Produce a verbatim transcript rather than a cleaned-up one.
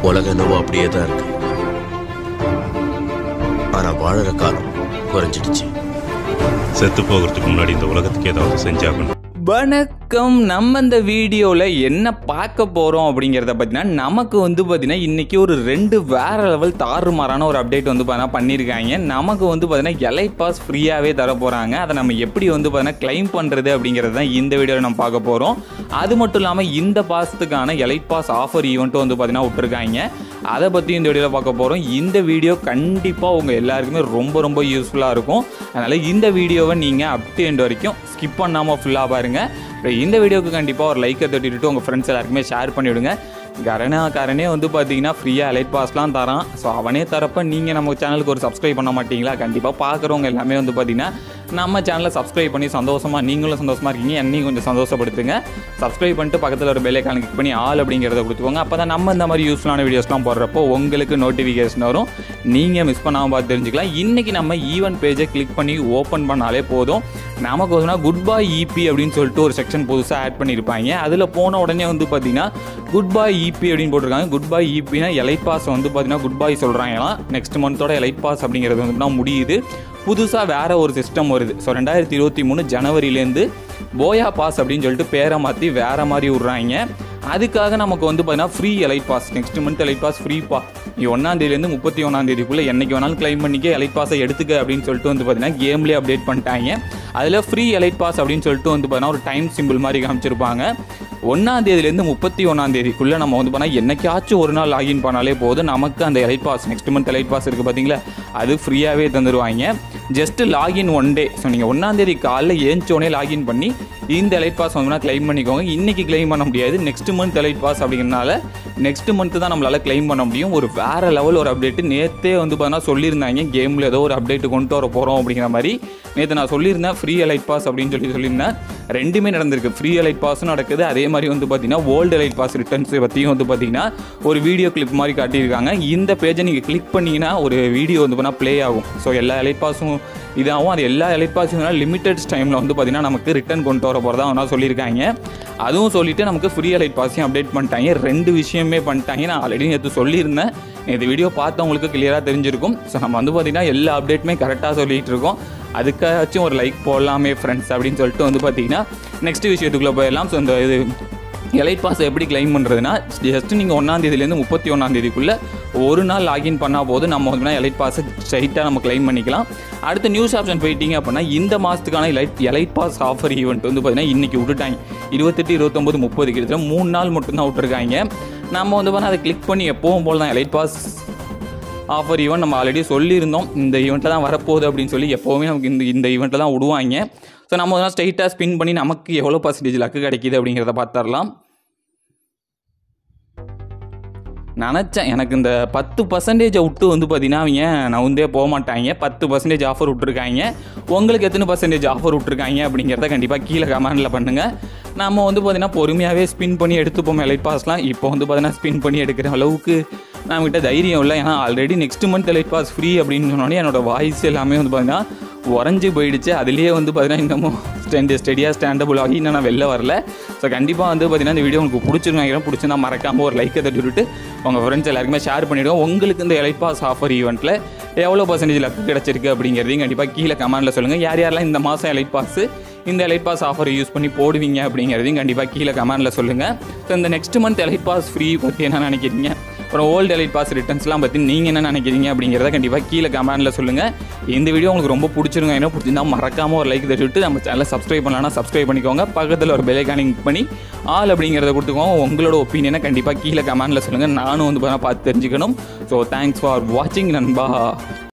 உலகம் என்னவோ அப்படியே தான் இருக்கு. ஆனா வாழற காலம் குறைஞ்சிடுச்சு. செத்து போகிறதுக்கு முன்னாடி இந்த உலகத்துக்கு ஏதாவது செஞ்சாகணும். வணக்கம். நம்ம இந்த வீடியோவில் என்ன பார்க்க போகிறோம் அப்படிங்கிறத பார்த்தீங்கன்னா, நமக்கு வந்து பார்த்தீங்கன்னா இன்றைக்கி ஒரு ரெண்டு வேறு லெவல் தாறுமாறான ஒரு அப்டேட் வந்து பார்த்தீங்கன்னா பண்ணியிருக்காங்க. நமக்கு வந்து பார்த்தீங்கன்னா எலைட் பாஸ் ஃப்ரீயாகவே தர போகிறாங்க. அதை நம்ம எப்படி வந்து பார்த்தீங்கன்னா கிளைம் பண்ணுறது அப்படிங்கிறது தான் இந்த வீடியோவில் நம்ம பார்க்க போகிறோம். அது மட்டும் இல்லாமல் இந்த பாஸத்துக்கான எலைட் பாஸ் ஆஃபர் ஈவெண்ட்டும் வந்து பார்த்தீங்கன்னா விட்டுருக்காங்க. அதை பற்றி இந்த வீடியோவில் பார்க்க போகிறோம். இந்த வீடியோ கண்டிப்பாக உங்கள் எல்லாருக்குமே ரொம்ப ரொம்ப யூஸ்ஃபுல்லாக இருக்கும். அதனால் இந்த வீடியோவை நீங்கள் அப் டு எண்ட் வரைக்கும் ஸ்கிப் பண்ணாமல் ஃபுல்லாக பாருங்கள். இந்த வீடியோவுக்கு கண்டிப்பாக ஒரு லைக்கை தட்டிட்டு உங்கள் ஃப்ரெண்ட்ஸ் எல்லாருக்குமே ஷேர் பண்ணிவிடுங்க. கரணா காரனே வந்து பார்த்தீங்கன்னா ஃப்ரீயாக எலைட் பாஸ்லாம் தரான். ஸோ அவனே தரப்போ நீங்கள் நம்ம சேனலுக்கு ஒரு சப்ஸ்கிரைப் பண்ண மாட்டீங்களா? கண்டிப்பாக பார்க்குறவங்க எல்லாமே வந்து பார்த்தீங்கன்னா நம்ம சேனலை சப்ஸ்கிரைப் பண்ணி சந்தோஷமாக நீங்களும் சந்தோஷமாக இருக்கீங்க, என்னையும் கொஞ்சம் சந்தோஷப்படுத்துங்க. சப்ஸ்கிரைப் பண்ணிட்டு பக்கத்தில் ஒரு பெல் ஐகானை கிளிக் பண்ணி ஆல் அப்படிங்கிறத கொடுத்துக்கோங்க. அப்போ தான் நம்ம இந்த மாதிரி யூஸ்ஃபுல்லான வீடியோஸ்லாம் போடுறப்போ உங்களுக்கு நோட்டிஃபிகேஷன் வரும், நீங்கள் மிஸ் பண்ணாமல் பார்த்து தெரிஞ்சுக்கலாம். இன்றைக்கி நம்ம ஈவென்ட் பேஜை கிளிக் பண்ணி ஓப்பன் பண்ணாலே போதும். நமக்கு வந்து குட் பாய் இபி அப்படின்னு சொல்லிட்டு ஒரு செக்ஷன் புதுசாக ஆட் பண்ணியிருப்பாங்க. அதில் போன உடனே வந்து பார்த்தீங்கன்னா குட் பாய் இபி அப்படின்னு போட்டிருக்காங்க. குட் பாய் இபினா எலைட் பாஸ் வந்து பார்த்தீங்கன்னா குட் பாய் சொல்கிறாங்களாம். நெக்ஸ்ட் மந்தோட எலைட் பாஸ் அப்படிங்கிறது வந்து முடியுது. புதுசாக வேறு ஒரு சிஸ்டம் வருது. ஸோ ரெண்டாயிரத்தி இருபத்தி மூணு ஜனவரியிலேருந்து போயா பாஸ் அப்படின்னு சொல்லிட்டு பேரை மாற்றி வேறு மாதிரி விட்றாங்க. அதுக்காக நமக்கு வந்து பார்த்தீங்கன்னா free elite pass, next month elite pass ஃப்ரீப்பா. நீ ஒன்றாந்தேதியிலேருந்து முப்பத்தி ஒன்றாந்தேதிக்குள்ளே என்றைக்கு வேணாலும் கிளைம் பண்ணிக்க, எலைட் பாஸை எடுத்துக்க அப்படின்னு சொல்லிட்டு வந்து பார்த்தீங்கன்னா கேம்லேயே அப்டேட் பண்ணிட்டாங்க. அதில் ஃப்ரீ எலைட் பாஸ் அப்படின்னு சொல்லிட்டு வந்து பார்த்தீங்கன்னா ஒரு டைம் சிம்பிள் மாதிரி காமிச்சிருப்பாங்க. ஒன்றாந்தேதியிலேருந்து முப்பத்தி ஒன்றாந்தேதிக்குள்ளே நம்ம வந்து பார்த்தா என்னைக்காச்சும் ஒரு நாள் லாகின் பண்ணாலே போதும், நமக்கு அந்த elite pass next month elite pass இருக்குது பார்த்தீங்களா, அது ஃப்ரீயாகவே தந்துடுவாங்க. Just login one day. So நீங்கள் ஒன்றாந்தேதி காலைல ஏஞ்சோடனே லாகின் பண்ணி இந்த எலைட் பாஸ் வந்து கிளைம் பண்ணிக்கோங்க. இன்றைக்கி கிளைம் பண்ண முடியாது, நெக்ஸ்ட் மந்த் எலைட் பாஸ் அப்படிங்கிறனால நெக்ஸ்ட் மந்த்து தான் நம்மளால் கிளைம் பண்ண முடியும். ஒரு வேறு லெவல் ஒரு அப்டேட்டு நேற்றே வந்து பார்த்தீங்கன்னா சொல்லியிருந்தாங்க, கேமில் ஏதோ ஒரு அப்டேட்டு கொண்டு வர போகிறோம் அப்படிங்கிற மாதிரி. நேற்று நான் சொல்லியிருந்தேன் ஃப்ரீ எலைட் பாஸ் அப்படின்னு சொல்லி சொல்லியிருந்தேன். ரெண்டுமே நடந்திருக்கு. ஃப்ரீ எலைட் பாஸும் நடக்குது, அதே மாதிரி வந்து பார்த்தீங்கன்னா ஓல்டு எலைட் பாஸ் ரிட்டர்ன்ஸை பற்றியும் வந்து பார்த்தீங்கன்னா ஒரு வீடியோ கிளிப் மாதிரி காட்டியிருக்காங்க. இந்த பேஜை நீங்கள் கிளிக் பண்ணிங்கன்னா ஒரு வீடியோ வந்து பார்த்தீங்கன்னா ப்ளே ஆகும். ஸோ எல்லா எலைட் பாஸும் இதாகவும் அது எல்லா எலைட் பாஸும் லிமிட்டட் டைமில் வந்து பார்த்தீங்கன்னா நமக்கு ரிட்டர்ன் கொண்டு வர போகிறதா ஒன்றா சொல்லியிருக்காங்க. அதுவும் சொல்லிவிட்டு நமக்கு ஃப்ரீ எலைட் பாஸையும் அப்டேட் பண்ணிட்டாங்க. ரெண்டு விஷயமே பண்ணிட்டாங்க. நான் ஆல்ரெடி நேற்று சொல்லியிருந்தேன், இந்த வீடியோ பார்த்தவங்களுக்கு கிளியராக தெரிஞ்சிருக்கும். ஸோ நம்ம வந்து பார்த்திங்கன்னா எல்லா அப்டேட்டுமே கரெக்டாக சொல்லிகிட்டு இருக்கோம். அதுக்காச்சும் ஒரு லைக் போடலாமே ஃப்ரெண்ட்ஸ் அப்படின்னு சொல்லிட்டு வந்து பார்த்திங்கன்னா நெக்ஸ்ட் விஷயத்துக்குள்ளே போயிடலாம். ஸோ இந்த இது எலைட் பாஸை எப்படி கிளைம் பண்ணுறதுனா, ஜஸ்ட்டு நீங்கள் ஒன்றாந்தேதியிலேருந்து முப்பத்தி ஒன்றாந்தேதிக்குள்ளே ஒரு நாள் லாகின் பண்ணால் போது நம்ம வந்து எலைட் பாஸை ஸ்ட்ரைட்டாக நம்ம கிளைம் பண்ணிக்கலாம். அடுத்த நியூஸ் ஆப்ஷன் போயிட்டீங்க அப்படின்னா இந்த மாதத்துக்கான elite elite pass offer event வந்து பார்த்திங்கன்னா இன்றைக்கி விட்டுட்டாங்க. இருபத்தெட்டு இருபத்தொம்போது முப்பது கிட்டத்தட்ட மூணு நாள் மட்டும்தான் விட்டுருக்காங்க. நம்ம வந்து பார்த்தா அதை கிளிக் பண்ணி எப்போவும் போல் தான் எலைட் பாஸ் ஆஃபர் ஈவெண்ட் நம்ம ஆல்ரெடி சொல்லியிருந்தோம், இந்த ஈவெண்ட்டில் தான் வரப்போகுது அப்படின்னு சொல்லி எப்போவுமே நமக்கு இந்த இந்த ஈவெண்ட்டில் தான் விடுவாங்க. ஸோ நம்ம வந்து ஸ்ட்ரைட்டாக ஸ்பின் பண்ணி நமக்கு எவ்வளோ பர்சன்டேஜ் லக்கு கிடைக்கிது அப்படிங்கிறத பார்த்துடலாம். நினச்சேன் எனக்கு இந்த பத்து பர்சன்டேஜை விட்டு வந்து பார்த்தீங்கன்னா அவங்க நான் வந்து போக மாட்டாங்க. பத்து பர்சன்டேஜ் ஆஃபர் விட்ருக்காங்க. உங்களுக்கு எத்தனை பர்சன்டேஜ் ஆஃபர் விட்ருக்காங்க அப்படிங்கிறத கண்டிப்பாக கீழே கமெண்டில் பண்ணுங்கள். நம்ம வந்து பார்த்திங்கன்னா பொறுமையாகவே ஸ்பின் பண்ணி எடுத்துப்போம் எலைட் பாஸ்லாம். இப்போ வந்து பார்த்தீங்கன்னா ஸ்பின் பண்ணி எடுக்கிற அளவுக்கு நம்மகிட்ட தைரியம் இல்லை. ஏன்னா already next month elite pass free அப்படின்னு சொன்னோடனே என்னோடய வாய்ஸ் எல்லாமே வந்து பார்த்திங்கன்னா உறைஞ்சி போயிடுச்சு. அதுலேயே வந்து பார்த்தீங்கன்னா இன்னமும் ஸ்டெண்ட் ஸ்டெடியாக ஸ்டாண்டபிள் ஆகி இன்னும் நான் வெளில வரல. ஸோ கண்டிப்பாக வந்து பார்த்தீங்கன்னா இந்த வீடியோ உங்களுக்கு பிடிச்சிருக்காங்க, பிடிச்சிருந்தா மறக்காமல் ஒரு லைக்கை தட்டி விட்டுட்டு உங்கள் ஃப்ரெண்ட்ஸ் எல்லாருக்குமே ஷேர் பண்ணிவிடுவோம். உங்களுக்கு இந்த எலைட் பாஸ் ஆஃபர் ஈவெண்ட்டில் எவ்வளோ பர்சன்டேஜ் லக்கு கிடச்சிருக்கு அப்படிங்கிறதையும் கண்டிப்பாக கீழே கமெண்டில் சொல்லுங்கள். யார் யாரெல்லாம் இந்த மாதம் எலைட் பாஸ் இந்த எலைட் பாஸ் ஆஃபர் யூஸ் பண்ணி போடுவீங்க அப்படிங்கிறதையும் கண்டிப்பாக கீழே கமெண்டில் சொல்லுங்கள். ஸோ இந்த next month elite pass free பற்றி என்ன நினைக்கிறீங்க, அப்புறம் ஓல்டு எலைட் பாஸ் ரிட்டர்ன்ஸ்லாம் பற்றி நீங்கள் என்ன நினைக்கிறீங்க அப்படிங்கிறத கண்டிப்பாக கீழே கமெண்டில் சொல்லுங்கள். இந்த வீடியோ உங்களுக்கு ரொம்ப பிடிச்சிருங்க, என்ன பிடிச்சிருந்தா மறக்காமல் ஒரு லைக் தட்டிவிட்டு நம்ம சேனலை சப்ஸ்கிரைப் பண்ணலாம்னா சப்ஸ்கிரைப் பண்ணிக்கோங்க. பக்கத்தில் ஒரு பெல் ஐகானை கிளிக் பண்ணி ஆல் அப்படிங்கிறத கொடுத்துக்கோங்க. உங்களோட ஒப்பீனியனை கண்டிப்பாக கீழே கமெண்டில் சொல்லுங்கள், நானும் வந்து பார்த்து தெரிஞ்சுக்கணும். ஸோ தேங்க்ஸ் ஃபார் வாட்சிங் நண்பா.